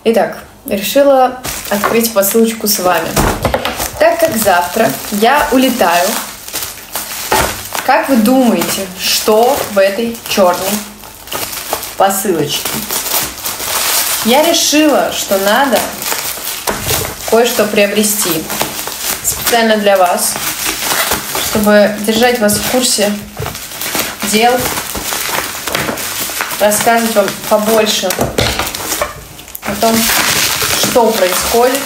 Итак, решила открыть посылочку с вами. Так как завтра я улетаю, как вы думаете, что в этой черной посылочке? Я решила, что надо кое-что приобрести специально для вас, чтобы держать вас в курсе дел, рассказывать вам побольше о том, что происходит.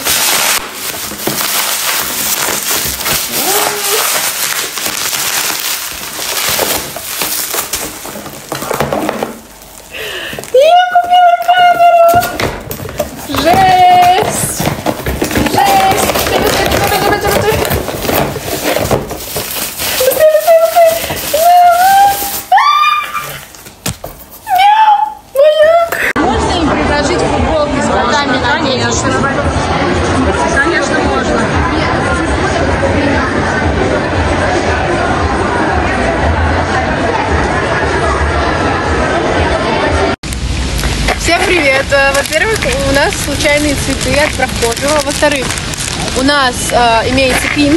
Я купила камеру! Жесть! Жесть! Можно им предложить футболки с котами на конечно. Конечно, можно. Всем привет! Во-первых, у нас случайные цветы от прохожего. Во-вторых, у нас имеется Пимс.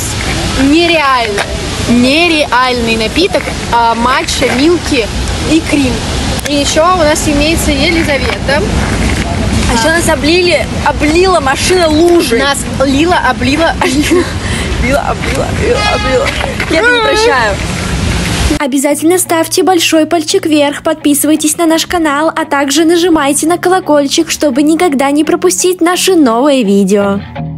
Нереальный напиток матча, милки и крем. И еще у нас имеется Елизавета. А еще нас облила машина лужей. Нас облила. Облила. Я это не прощаю. Обязательно ставьте большой пальчик вверх, подписывайтесь на наш канал, а также нажимайте на колокольчик, чтобы никогда не пропустить наши новые видео.